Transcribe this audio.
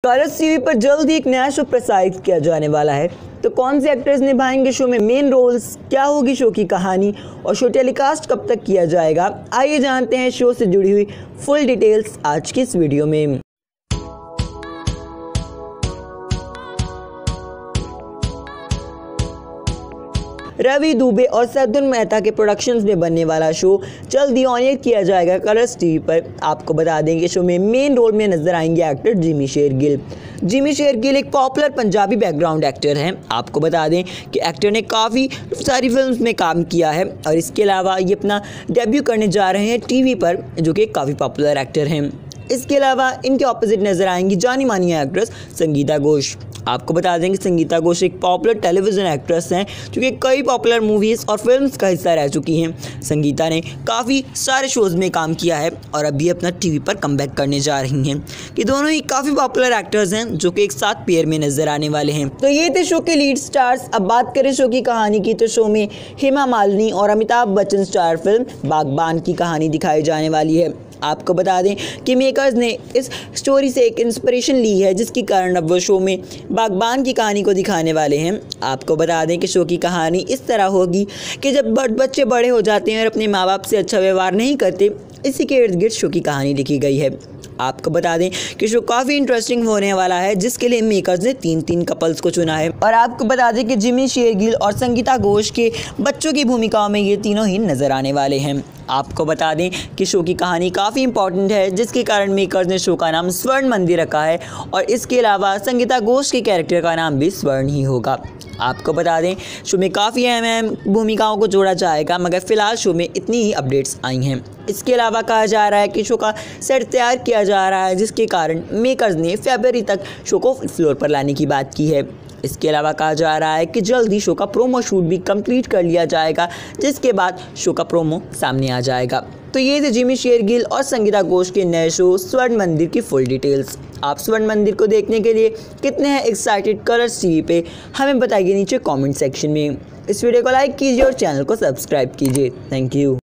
Colors TV पर जल्द ही एक नया शो प्रसारित किया जाने वाला है। तो कौन से एक्टर्स निभाएंगे शो में मेन रोल्स, क्या होगी शो की कहानी और शो टेलीकास्ट कब तक किया जाएगा, आइए जानते हैं शो से जुड़ी हुई फुल डिटेल्स आज की इस वीडियो में। रवि दुबे और सद्गुण मेहता के प्रोडक्शंस में बनने वाला शो जल्द ही ऑन एयर किया जाएगा कलर्स टीवी पर। आपको बता दें कि शो में मेन रोल में नजर आएंगे एक्टर जिमी शेरगिल। जिमी शेरगिल एक पॉपुलर पंजाबी बैकग्राउंड एक्टर हैं। आपको बता दें कि एक्टर ने काफ़ी सारी फिल्म्स में काम किया है और इसके अलावा ये अपना डेब्यू करने जा रहे हैं टीवी पर, जो कि काफ़ी पॉपुलर एक्टर हैं। इसके अलावा इनके ऑपोजिट नजर आएंगी जानी मानी एक्ट्रेस संगीता घोष। आपको बता दें कि संगीता घोष एक पॉपुलर टेलीविज़न एक्ट्रेस हैं जो कि कई पॉपुलर मूवीज़ और फिल्म्स का हिस्सा रह चुकी हैं। संगीता ने काफ़ी सारे शोज़ में काम किया है और अभी अपना टीवी पर कमबैक करने जा रही हैं। ये दोनों ही काफ़ी पॉपुलर एक्टर्स हैं जो कि एक साथ पेयर में नजर आने वाले हैं। तो ये थे शो के लीड स्टार्स। अब बात करें शो की कहानी की, तो शो में हेमा मालिनी और अमिताभ बच्चन स्टार फिल्म बागबान की कहानी दिखाई जाने वाली है। आपको बता दें कि मेकर्स ने इस स्टोरी से एक इंस्पिरेशन ली है, जिसके कारण अब वो शो में बागबान की कहानी को दिखाने वाले हैं। आपको बता दें कि शो की कहानी इस तरह होगी कि जब बच्चे बड़े हो जाते हैं और अपने माँ बाप से अच्छा व्यवहार नहीं करते, इसी के इर्द गिर्द शो की कहानी लिखी गई है। आपको बता दें कि शो काफ़ी इंटरेस्टिंग होने वाला है, जिसके लिए मेकर्स ने तीन कपल्स को चुना है। और आपको बता दें कि जिमी शेरगिल और संगीता घोष के बच्चों की भूमिकाओं में ये तीनों ही नजर आने वाले हैं। आपको बता दें कि शो की कहानी काफ़ी इंपॉर्टेंट है, जिसके कारण मेकर्स ने शो का नाम स्वर्ण मंदिर रखा है और इसके अलावा संगीता घोष के कैरेक्टर का नाम भी स्वर्ण ही होगा। आपको बता दें शो में काफ़ी अहम भूमिकाओं को जोड़ा जाएगा, मगर फिलहाल शो में इतनी ही अपडेट्स आई हैं। इसके अलावा कहा जा रहा है कि शो का सेट तैयार किया जा रहा है, जिसके कारण मेकर्स ने फरवरी तक शो को फ्लोर पर लाने की बात की है। इसके अलावा कहा जा रहा है कि जल्द ही शो का प्रोमो शूट भी कंप्लीट कर लिया जाएगा, जिसके बाद शो का प्रोमो सामने आ जाएगा। तो ये थे जिमी शेरगिल और संगीता घोष के नए शो स्वर्ण मंदिर की फुल डिटेल्स। आप स्वर्ण मंदिर को देखने के लिए कितने हैं एक्साइटेड कलर्स टीवी पे, हमें बताइए नीचे कमेंट सेक्शन में। इस वीडियो को लाइक कीजिए और चैनल को सब्सक्राइब कीजिए। Thank you.